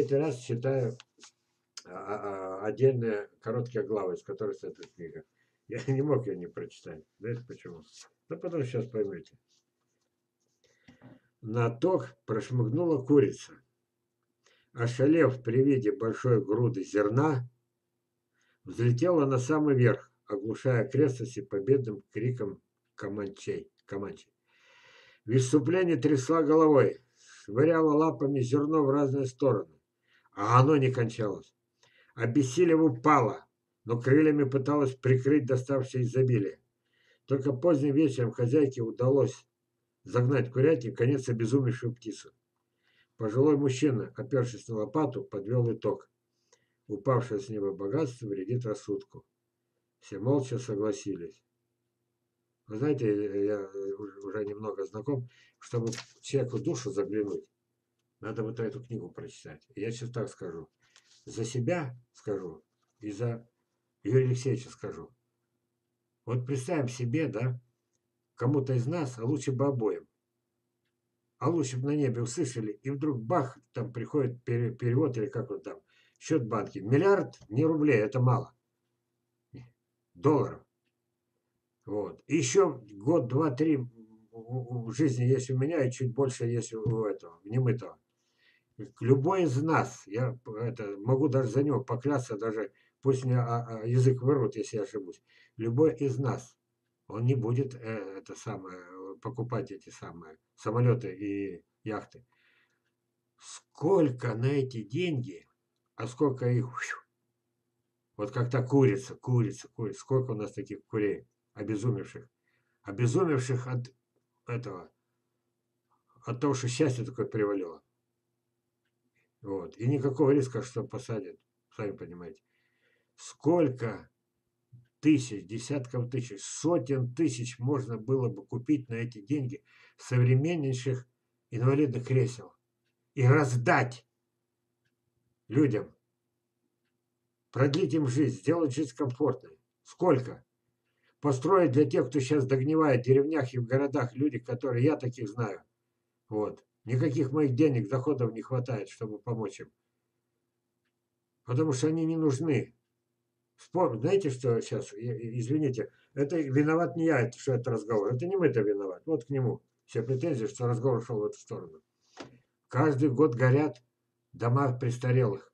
третий раз читаю отдельные короткие главы, из которых состоит книга. Я не мог ее не прочитать. Знаете почему? Ну, потом сейчас поймете. На ток прошмыгнула курица. Ошалев при виде большой груды зерна, взлетела на самый верх, оглушая окрестности победным криком команчей. В исступлении трясла головой, швыряла лапами зерно в разные стороны, а оно не кончалось. Обессилев упала, но крыльями пыталась прикрыть доставшее изобилие. Только поздним вечером хозяйке удалось загнать курятник в конец обезумевшую птицу. Пожилой мужчина, опершись на лопату, подвел итог. Упавшее с неба богатство вредит рассудку. Все молча согласились. Вы знаете, я уже немного знаком, чтобы человеку в душу заглянуть, надо вот эту книгу прочитать. Я сейчас так скажу. За себя скажу и за Юрия Алексеевича скажу. Вот представим себе, да, кому-то из нас, а лучше бы обоим. А лучше бы на небе услышали, и вдруг бах, там приходит перевод, или как он там, счет банки. Миллиард, не рублей, это мало. Долларов. Вот. И еще год, два, три в жизни есть у меня, и чуть больше есть у этого, немытого. Любой из нас, я это, могу даже за него поклясться, даже пусть мне язык вырвут, если я ошибусь. Любой из нас, он не будет это самое, покупать эти самые самолеты и яхты. Сколько на эти деньги, а сколько их, вот как то курица, сколько у нас таких курей, обезумевших от этого, от того, что счастье такое привалило. Вот. И никакого риска, что посадят, сами понимаете. Сколько тысяч, десятков тысяч, сотен тысяч можно было бы купить на эти деньги современнейших инвалидных кресел и раздать людям, продлить им жизнь, сделать жизнь комфортной. Сколько? Построить для тех, кто сейчас догнивает в деревнях и в городах, люди, которые, я таких знаю. Вот. Никаких моих денег, доходов не хватает, чтобы помочь им. Потому что они не нужны. Знаете, что сейчас, извините, это виноват не я, что это разговор. Это не мы-то виноват. Вот к нему все претензии, что разговор шел в эту сторону. Каждый год горят дома престарелых.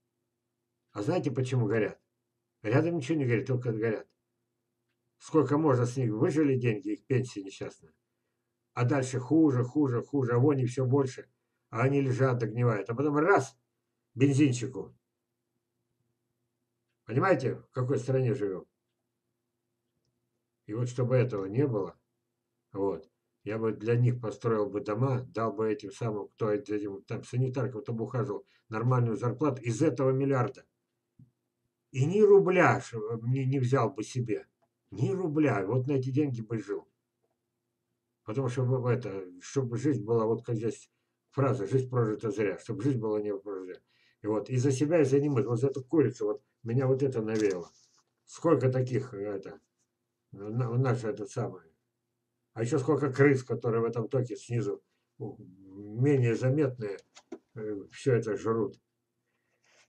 А знаете, почему горят? Рядом ничего не горит, только горят. Сколько можно с них выжили деньги, их пенсии несчастные. А дальше хуже, а вони все больше. А они лежат, догнивают. А потом раз, бензинчику. Понимаете, в какой стране живем? И вот чтобы этого не было, вот, я бы для них построил бы дома, дал бы этим самым, кто этим там санитаркам, кто бы ухаживал, нормальную зарплату из этого миллиарда. И ни рубля не взял бы себе. Ни рубля. Вот на эти деньги бы жил. Потому что чтобы жизнь была, вот как здесь фраза, жизнь прожита зря, чтобы жизнь была не прожита. И вот, и за себя, и за немых. Вот за эту курицу, вот меня вот это навеяло. Сколько таких, наше это самое. А еще сколько крыс, которые в этом токе снизу менее заметные, все это жрут.